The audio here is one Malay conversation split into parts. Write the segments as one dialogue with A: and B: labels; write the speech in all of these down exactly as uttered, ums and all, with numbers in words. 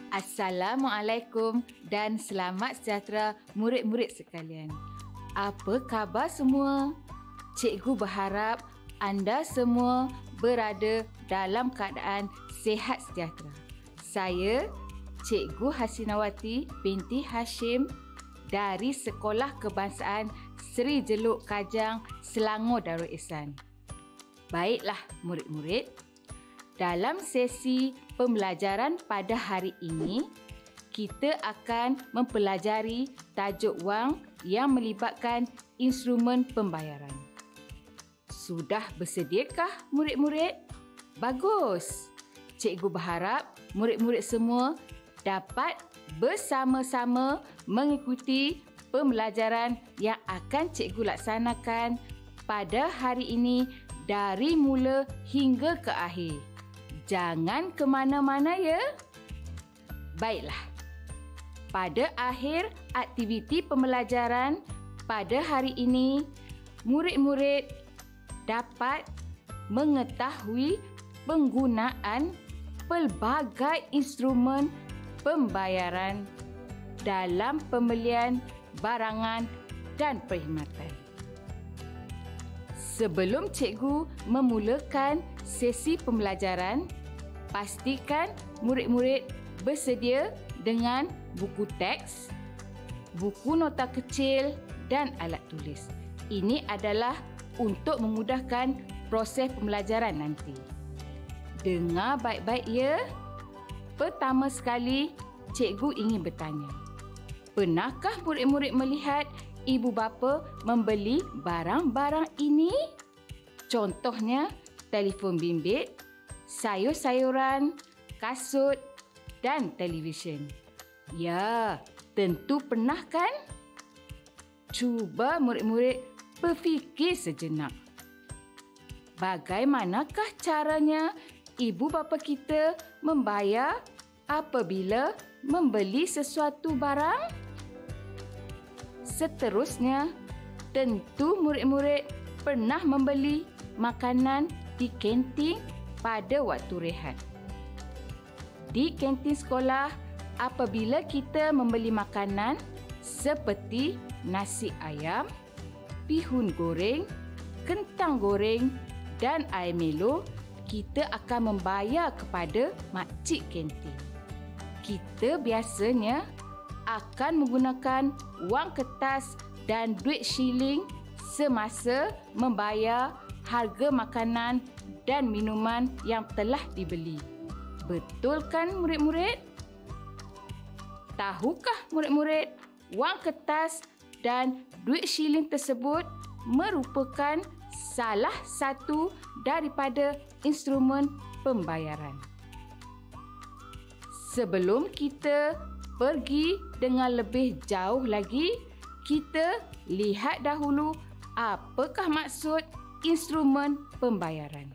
A: Assalamualaikum dan selamat sejahtera murid-murid sekalian. Apa khabar semua? Cikgu berharap anda semua berada dalam keadaan sihat sejahtera. Saya, Cikgu Hasinawati binti Hashim dari Sekolah Kebangsaan Seri Jeluk Kajang, Selangor Darul Ihsan. Baiklah murid-murid, dalam sesi pembelajaran pada hari ini, kita akan mempelajari tajuk wang yang melibatkan instrumen pembayaran. Sudah bersediakah murid-murid? Bagus! Cikgu berharap murid-murid semua dapat bersama-sama mengikuti pembelajaran yang akan cikgu laksanakan pada hari ini dari mula hingga ke akhir. Jangan ke mana-mana ya. Baiklah. Pada akhir aktiviti pembelajaran pada hari ini, murid-murid dapat mengetahui penggunaan pelbagai instrumen pembayaran dalam pembelian barangan dan perkhidmatan. Sebelum cikgu memulakan sesi pembelajaran, pastikan murid-murid bersedia dengan buku teks, buku nota kecil dan alat tulis. Ini adalah untuk memudahkan proses pembelajaran nanti. Dengar baik-baik ya. Pertama sekali, cikgu ingin bertanya. Pernahkah murid-murid melihat ibu bapa membeli barang-barang ini? Contohnya, telefon bimbit, sayur-sayuran, kasut dan televisyen. Ya, tentu pernah kan? Cuba murid-murid berfikir sejenak. Bagaimanakah caranya ibu bapa kita membayar apabila membeli sesuatu barang? Seterusnya, tentu murid-murid pernah membeli makanan di kantin pada waktu rehat. Di kantin sekolah, apabila kita membeli makanan seperti nasi ayam, bihun goreng, kentang goreng dan air melo, kita akan membayar kepada makcik kantin. Kita biasanya akan menggunakan wang kertas dan duit shilling semasa membayar harga makanan dan minuman yang telah dibeli. Betul kan murid-murid? Tahukah murid-murid wang kertas dan duit shilling tersebut merupakan salah satu daripada instrumen pembayaran? Sebelum kita pergi dengan lebih jauh lagi, kita lihat dahulu apakah maksud instrumen pembayaran.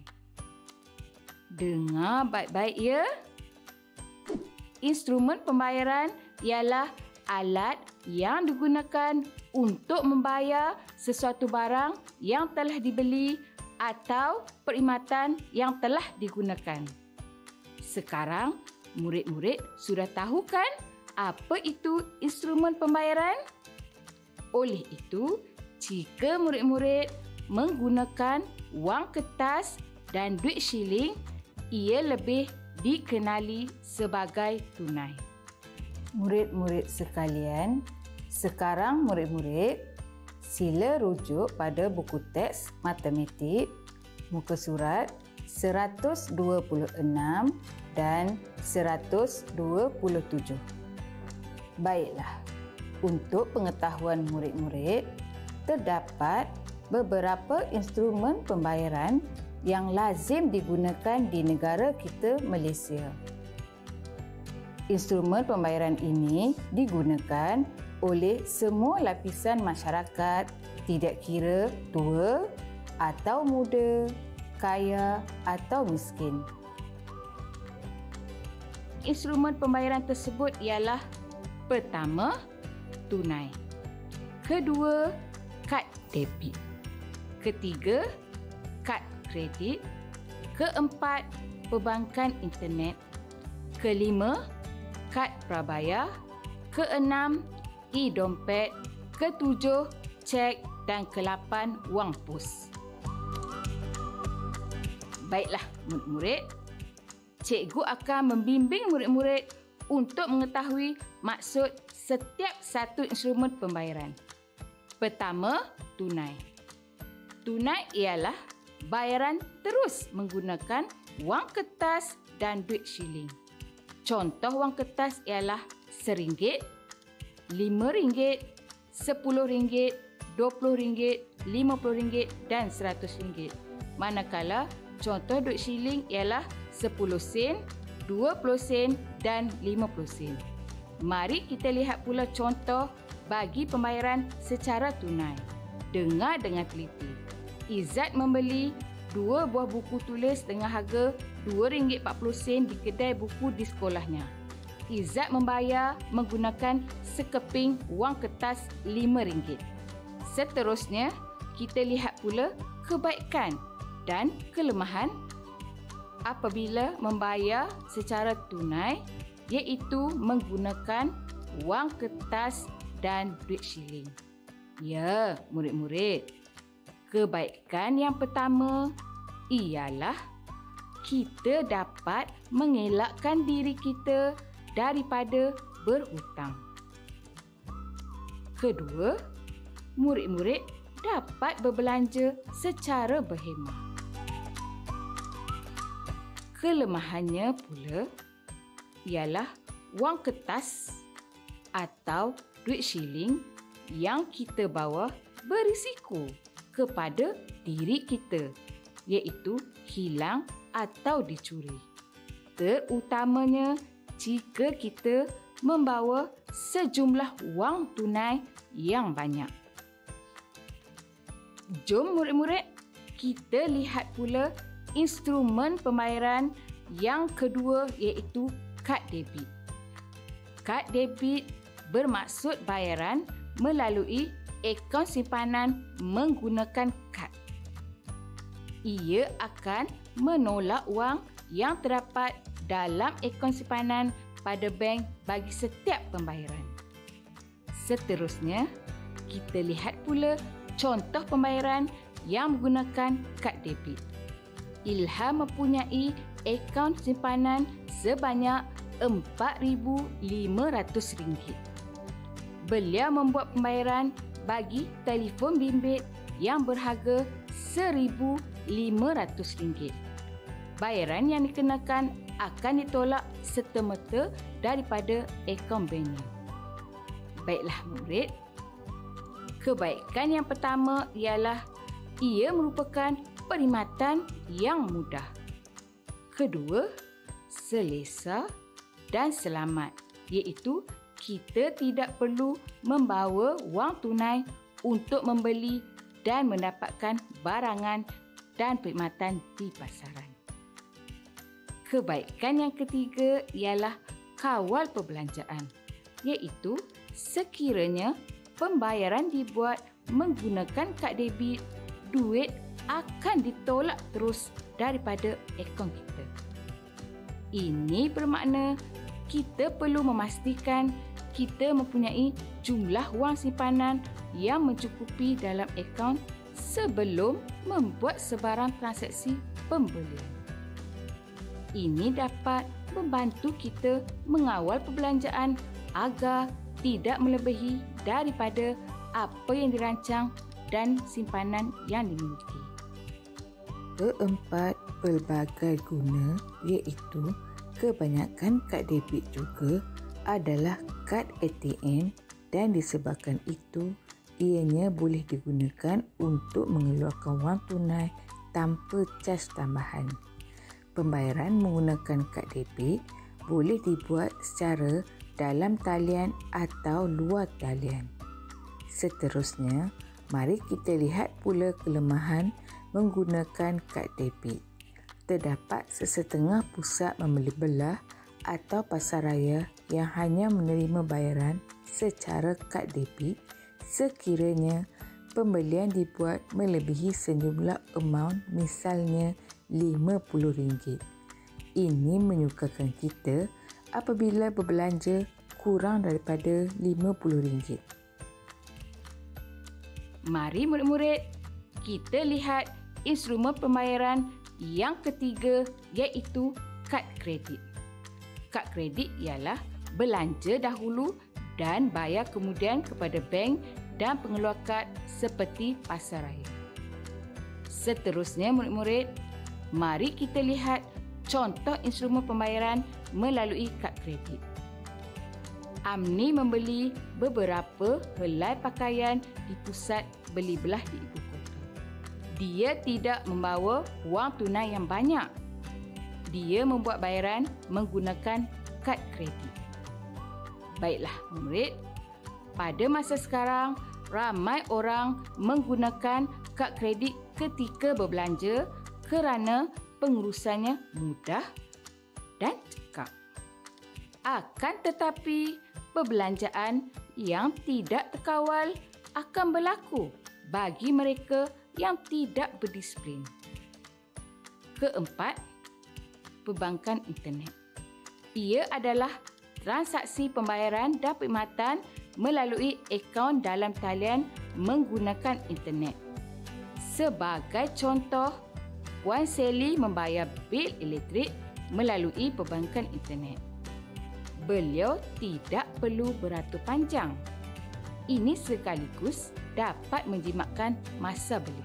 A: Dengar baik-baik ya. Instrumen pembayaran ialah alat yang digunakan untuk membayar sesuatu barang yang telah dibeli atau perkhidmatan yang telah digunakan. Sekarang, murid-murid sudah tahu kan apa itu instrumen pembayaran? Oleh itu, jika murid-murid menggunakan wang kertas dan duit shilling, ia lebih dikenali sebagai tunai. Murid-murid sekalian, sekarang murid-murid sila rujuk pada buku teks matematik muka surat seratus dua puluh enam dan seratus dua puluh tujuh. Baiklah, untuk pengetahuan murid-murid, terdapat beberapa instrumen pembayaran yang lazim digunakan di negara kita Malaysia. Instrumen pembayaran ini digunakan oleh semua lapisan masyarakat, tidak kira tua atau muda, kaya atau miskin. Instrumen pembayaran tersebut ialah: pertama, tunai. Kedua, kad debit. Ketiga, kad kredit. Keempat, perbankan internet. Kelima, kad prabayar. Keenam, e-dompet. Ketujuh, cek. Dan kelapan, wang pos. Baiklah murid-murid, cikgu akan membimbing murid-murid untuk mengetahui maksud setiap satu instrumen pembayaran. Pertama, tunai. Tunai ialah bayaran terus menggunakan wang kertas dan duit shilling. Contoh wang kertas ialah seringgit, lima ringgit, sepuluh ringgit, dua puluh ringgit, lima puluh ringgit dan seratus ringgit. Manakala contoh duit shilling ialah sepuluh sen, dua puluh sen dan lima puluh sen. Mari kita lihat pula contoh bagi pembayaran secara tunai. Dengar dengan teliti. Izzat membeli dua buah buku tulis dengan harga dua ringgit empat puluh sen di kedai buku di sekolahnya. Izzat membayar menggunakan sekeping wang kertas lima ringgit. Seterusnya, kita lihat pula kebaikan dan kelemahan apabila membayar secara tunai, iaitu menggunakan wang kertas dan duit shilling. Ya, murid-murid. Kebaikan yang pertama ialah kita dapat mengelakkan diri kita daripada berhutang. Kedua, murid-murid dapat berbelanja secara berhemah. Kelemahannya pula ialah wang kertas atau duit shilling yang kita bawa berisiko kepada diri kita, iaitu hilang atau dicuri. Terutamanya jika kita membawa sejumlah wang tunai yang banyak. Jom murid-murid, kita lihat pula instrumen pembayaran yang kedua, iaitu kad debit. Kad debit bermaksud bayaran melalui akaun simpanan menggunakan kad. Ia akan menolak wang yang terdapat dalam akaun simpanan pada bank bagi setiap pembayaran. Seterusnya, kita lihat pula contoh pembayaran yang menggunakan kad debit. Ilham mempunyai akaun simpanan sebanyak empat ribu lima ratus ringgit. Beliau membuat pembayaran bagi telefon bimbit yang berharga seribu lima ratus ringgit. Bayaran yang dikenakan akan ditolak serta-merta daripada akaun banknya. Baiklah murid, kebaikan yang pertama ialah ia merupakan perkhidmatan yang mudah. Kedua, selesa dan selamat, iaitu kita tidak perlu membawa wang tunai untuk membeli dan mendapatkan barangan dan perkhidmatan di pasaran. Kebaikan yang ketiga ialah kawal perbelanjaan, iaitu sekiranya pembayaran dibuat menggunakan kad debit, duit akan ditolak terus daripada akaun kita. Ini bermakna kita perlu memastikan kita mempunyai jumlah wang simpanan yang mencukupi dalam akaun sebelum membuat sebarang transaksi pembelian. Ini dapat membantu kita mengawal perbelanjaan agar tidak melebihi daripada apa yang dirancang dan simpanan yang dimiliki.
B: Keempat, pelbagai guna, iaitu kebanyakan kad debit juga adalah kad A T M dan disebabkan itu ianya boleh digunakan untuk mengeluarkan wang tunai tanpa caj tambahan. Pembayaran menggunakan kad debit boleh dibuat secara dalam talian atau luar talian. Seterusnya, mari kita lihat pula kelemahan menggunakan kad debit. Terdapat sesetengah pusat membeli belah atau pasaraya yang hanya menerima bayaran secara kad debit sekiranya pembelian dibuat melebihi sejumlah amaun, misalnya lima puluh ringgit. Ini menyukarkan kita apabila berbelanja kurang daripada lima puluh ringgit.
A: Mari murid-murid, kita lihat instrumen pembayaran yang ketiga iaitu kad kredit. Kad kredit ialah belanja dahulu dan bayar kemudian kepada bank dan pengeluar kad seperti pasaraya. Seterusnya murid-murid, mari kita lihat contoh instrumen pembayaran melalui kad kredit. Amni membeli beberapa helai pakaian di pusat beli belah di ibu kota. Dia tidak membawa wang tunai yang banyak. Dia membuat bayaran menggunakan kad kredit. Baiklah, murid. Pada masa sekarang, ramai orang menggunakan kad kredit ketika berbelanja kerana pengurusannya mudah dan cekap. Akan tetapi, perbelanjaan yang tidak terkawal akan berlaku bagi mereka yang tidak berdisiplin. Keempat, perbankan internet. Ia adalah transaksi pembayaran dan perkhidmatan melalui akaun dalam talian menggunakan internet. Sebagai contoh, Puan Sally membayar bil elektrik melalui perbankan internet. Beliau tidak perlu beratur panjang. Ini sekaligus dapat menjimatkan masa beliau.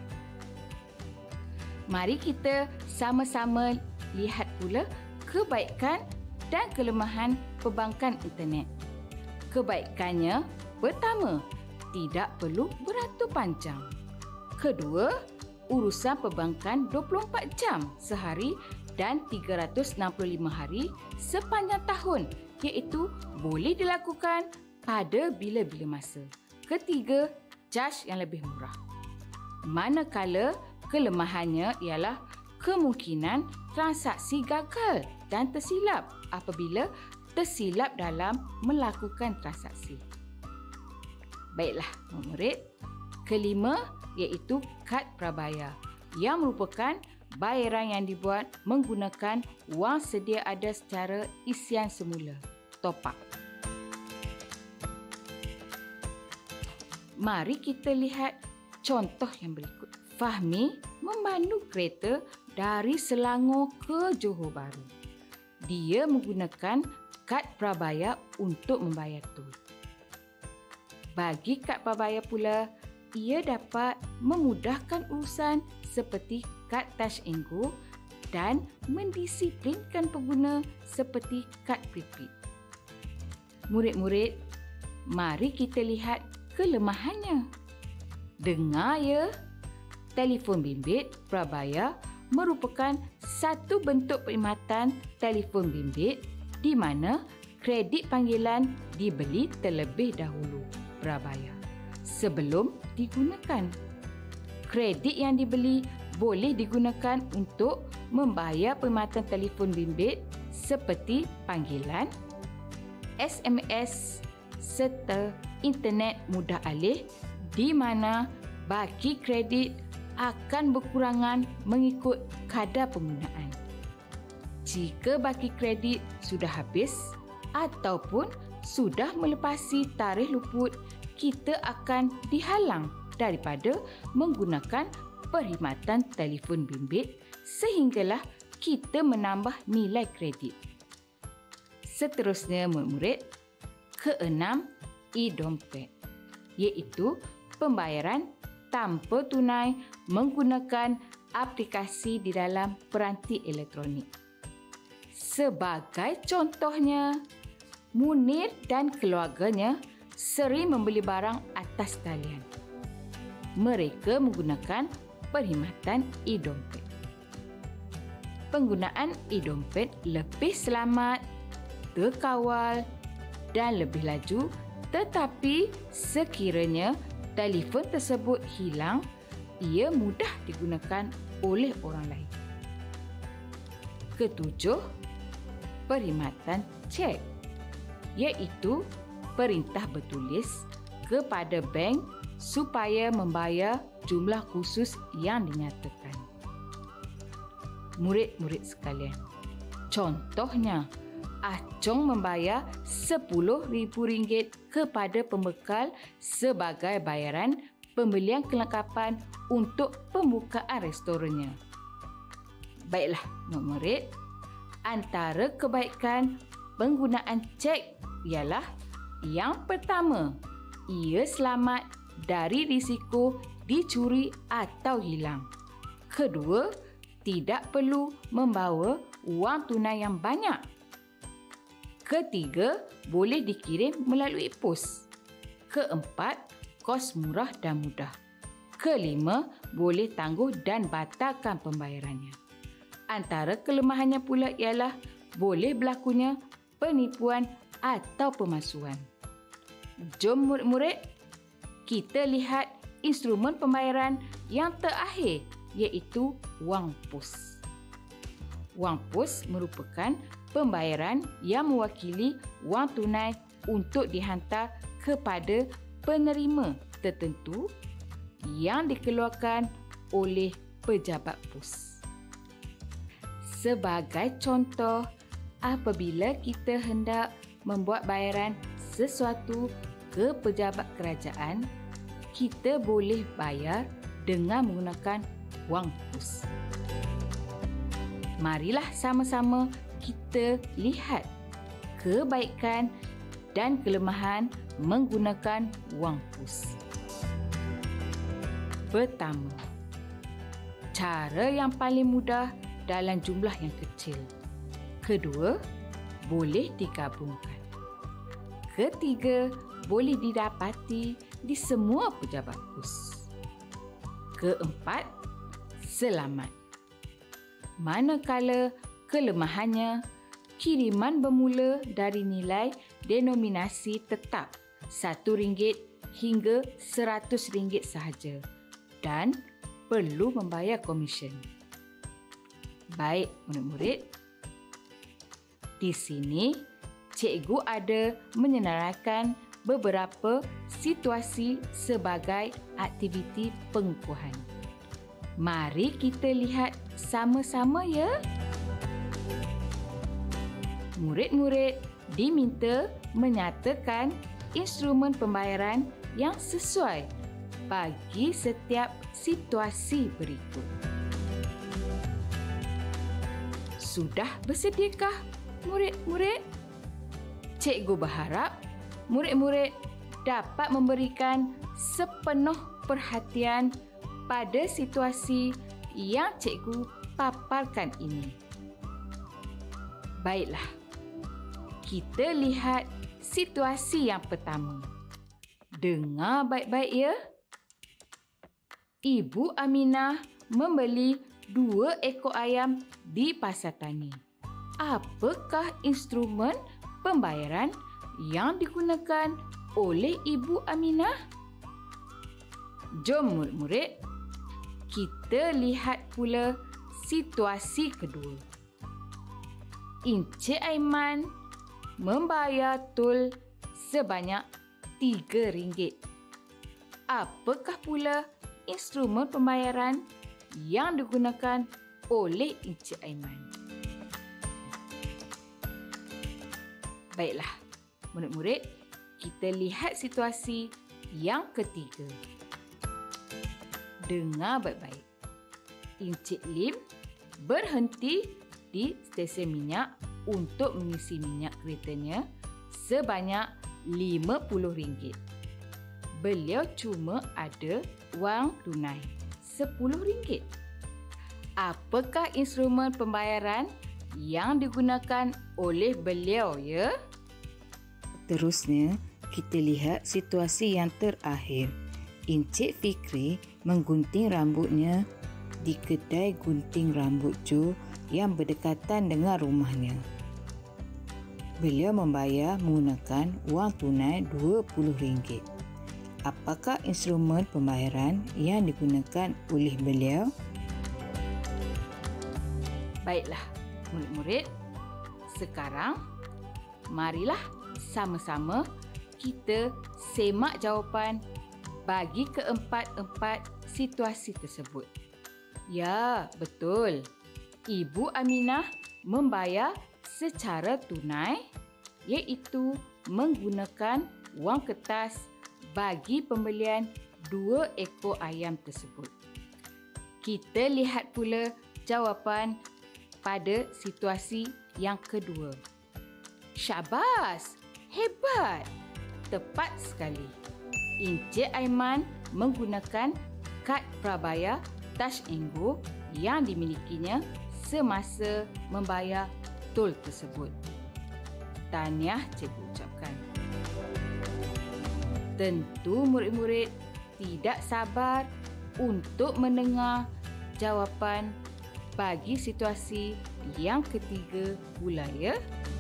A: Mari kita sama-sama lihat pula kebaikan dan kelemahan perbankan internet. Kebaikannya, pertama, tidak perlu beratur panjang. Kedua, urusan perbankan dua puluh empat jam sehari dan tiga ratus enam puluh lima hari sepanjang tahun, iaitu boleh dilakukan pada bila-bila masa. Ketiga, caj yang lebih murah. Manakala kelemahannya ialah kemungkinan transaksi gagal dan tersilap apabila tersilap dalam melakukan transaksi. Baiklah, murid. Kelima iaitu kad prabayar yang merupakan bayaran yang dibuat menggunakan wang sedia ada secara isian semula, top up. Mari kita lihat contoh yang berikut. Fahmi memandu kereta dari Selangor ke Johor Bahru. Dia menggunakan kad prabayar untuk membayar tol. Bagi kad prabayar pula, ia dapat memudahkan urusan seperti kad touch and go dan mendisiplinkan pengguna seperti kad prepaid. Murid-murid, mari kita lihat kelemahannya. Dengar ya, telefon bimbit prabayar merupakan satu bentuk perkhidmatan telefon bimbit di mana kredit panggilan dibeli terlebih dahulu prabayar sebelum digunakan. Kredit yang dibeli boleh digunakan untuk membayar perkhidmatan telefon bimbit seperti panggilan, S M S serta internet mudah alih di mana baki kredit akan berkurangan mengikut kadar penggunaan. Jika baki kredit sudah habis ataupun sudah melepasi tarikh luput, kita akan dihalang daripada menggunakan perkhidmatan telefon bimbit sehinggalah kita menambah nilai kredit. Seterusnya murid-murid, keenam, e-dompet, iaitu pembayaran tanpa tunai menggunakan aplikasi di dalam peranti elektronik. Sebagai contohnya, Munir dan keluarganya sering membeli barang atas talian. Mereka menggunakan perkhidmatan e-dompet. Penggunaan e-dompet lebih selamat, terkawal dan lebih laju, tetapi sekiranya telefon tersebut hilang, ia mudah digunakan oleh orang lain. Ketujuh, perkhidmatan cek, iaitu perintah bertulis kepada bank supaya membayar jumlah khusus yang dinyatakan. Murid-murid sekalian, contohnya Acong membayar sepuluh ribu ringgit kepada pembekal sebagai bayaran pembelian kelengkapan untuk pembukaan restorannya. Baiklah, murid-murid, antara kebaikan penggunaan cek ialah yang pertama, ia selamat dari risiko dicuri atau hilang. Kedua, tidak perlu membawa wang tunai yang banyak. Ketiga, boleh dikirim melalui pos. Keempat, kos murah dan mudah. Kelima, boleh tangguh dan batalkan pembayarannya. Antara kelemahannya pula ialah boleh berlakunya penipuan atau pemalsuan. Jom murid-murid, kita lihat instrumen pembayaran yang terakhir, iaitu wang pos. Wang pos merupakan pembayaran yang mewakili wang tunai untuk dihantar kepada penerima tertentu yang dikeluarkan oleh pejabat pos. Sebagai contoh, apabila kita hendak membuat bayaran sesuatu ke pejabat kerajaan, kita boleh bayar dengan menggunakan wang pos. Marilah sama-sama kita lihat kebaikan dan kelemahan menggunakan wang pos. Pertama, cara yang paling mudah dalam jumlah yang kecil. Kedua, boleh digabungkan. Ketiga, boleh didapati di semua pejabat pos. Keempat, selamat. Manakala kelemahannya, kiriman bermula dari nilai denominasi tetap satu ringgit hingga seratus ringgit sahaja dan perlu membayar komisen. Baik, murid-murid. Di sini, cikgu ada menyenaraikan beberapa situasi sebagai aktiviti pengukuhan. Mari kita lihat sama-sama ya. Murid-murid diminta menyatakan instrumen pembayaran yang sesuai bagi setiap situasi berikut. Sudah bersediakah murid-murid? Cikgu berharap murid-murid dapat memberikan sepenuh perhatian pada situasi yang cikgu paparkan ini. Baiklah, kita lihat situasi yang pertama. Dengar baik-baik ya. Ibu Aminah membeli dua ekor ayam di pasar tani. Apakah instrumen pembayaran yang digunakan oleh Ibu Aminah? Jom murid-murid, kita lihat pula situasi kedua. Encik Aiman membayar tol sebanyak tiga ringgit. Apakah pula instrumen pembayaran yang digunakan oleh Encik Aiman? Baiklah, murid-murid, kita lihat situasi yang ketiga. Dengar baik-baik. Encik Lim berhenti di stesen minyak untuk mengisi minyak keretanya sebanyak lima puluh ringgit. Beliau cuma ada wang tunai sepuluh ringgit. Apakah instrumen pembayaran yang digunakan oleh beliau ya?
B: Terusnya, kita lihat situasi yang terakhir. Encik Fikri menggunting rambutnya di kedai gunting rambut Joe yang berdekatan dengan rumahnya. Beliau membayar menggunakan wang tunai dua puluh ringgit. Apakah instrumen pembayaran yang digunakan oleh beliau?
A: Baiklah, murid-murid. Sekarang, marilah sama-sama kita semak jawapan bagi keempat-empat situasi tersebut. Ya, betul. Ibu Aminah membayar secara tunai, iaitu menggunakan wang kertas bagi pembelian dua ekor ayam tersebut. Kita lihat pula jawapan pada situasi yang kedua. Syabas! Hebat! Tepat sekali. Encik Aiman menggunakan kad prabayar Touch and Go yang dimilikinya semasa membayar tol tersebut. Tahniah cikgu ucapkan. Tentu murid-murid tidak sabar untuk mendengar jawapan bagi situasi yang ketiga pula, ya.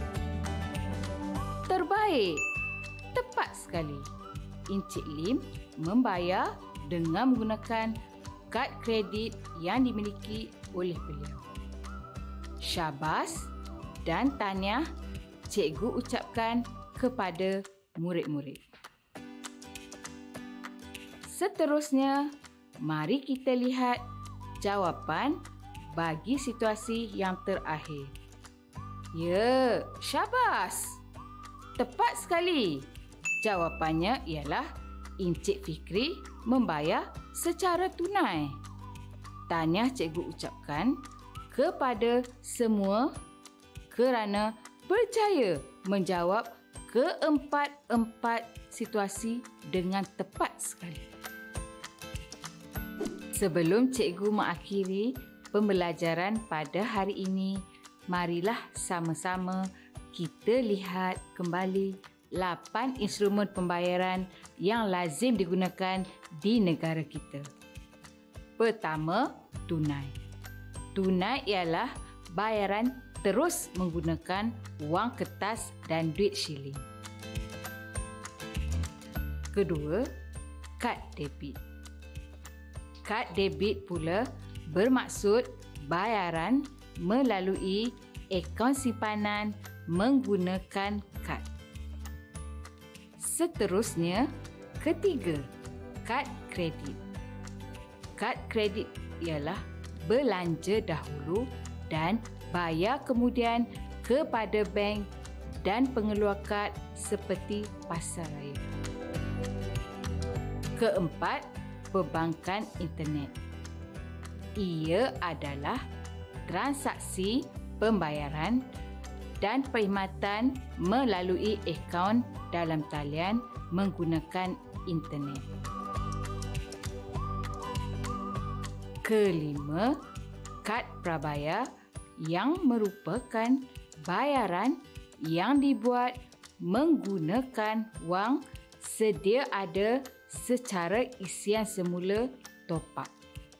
A: Terbaik. Tepat sekali. Encik Lim membayar dengan menggunakan kad kredit yang dimiliki oleh beliau. Syabas dan tahniah cikgu ucapkan kepada murid-murid. Seterusnya, mari kita lihat jawapan bagi situasi yang terakhir. Ya, syabas! Tepat sekali. Jawapannya ialah Encik Fikri membayar secara tunai. Tahniah cikgu ucapkan kepada semua kerana berjaya menjawab keempat-empat situasi dengan tepat sekali. Sebelum cikgu mengakhiri pembelajaran pada hari ini, marilah sama-sama kita lihat kembali lapan instrumen pembayaran yang lazim digunakan di negara kita. Pertama, tunai. Tunai ialah bayaran terus menggunakan wang kertas dan duit shilling. Kedua, kad debit. Kad debit pula bermaksud bayaran melalui akaun simpanan menggunakan kad. Seterusnya, ketiga, kad kredit. Kad kredit ialah belanja dahulu dan bayar kemudian kepada bank dan pengeluar kad seperti pasaraya. Keempat, perbankan internet. Ia adalah transaksi pembayaran dan perkhidmatan melalui akaun dalam talian menggunakan internet. Kelima, kad prabayar yang merupakan bayaran yang dibuat menggunakan wang sedia ada secara isian semula top up.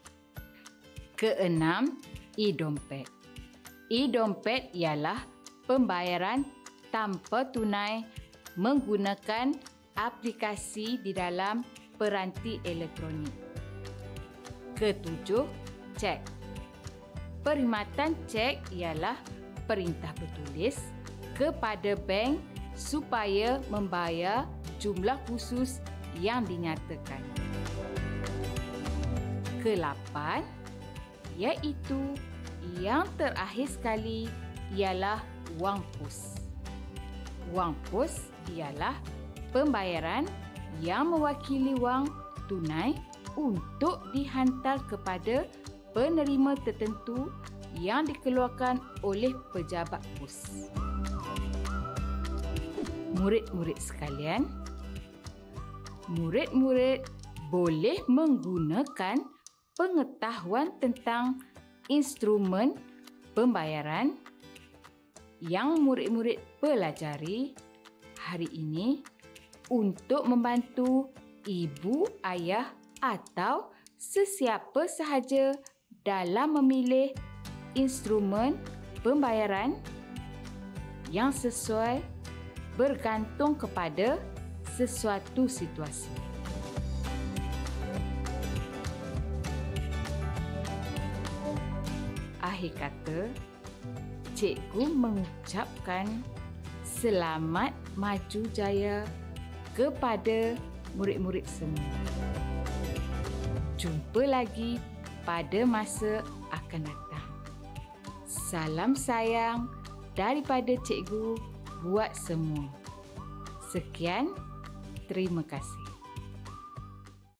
A: Keenam, e-dompet. E-dompet ialah pembayaran tanpa tunai menggunakan aplikasi di dalam peranti elektronik. Ketujuh, cek. Perkhidmatan cek ialah perintah bertulis kepada bank supaya membayar jumlah khusus yang dinyatakan. Kelapan, iaitu yang terakhir sekali ialah wang pos. Wang pos ialah pembayaran yang mewakili wang tunai untuk dihantar kepada penerima tertentu yang dikeluarkan oleh pejabat pos. Murid-murid sekalian, murid-murid boleh menggunakan pengetahuan tentang instrumen pembayaran yang murid-murid pelajari hari ini untuk membantu ibu, ayah atau sesiapa sahaja dalam memilih instrumen pembayaran yang sesuai bergantung kepada sesuatu situasi. Akhir kata, cikgu mengucapkan selamat maju jaya kepada murid-murid semua. Jumpa lagi pada masa akan datang. Salam sayang daripada cikgu buat semua. Sekian, terima kasih.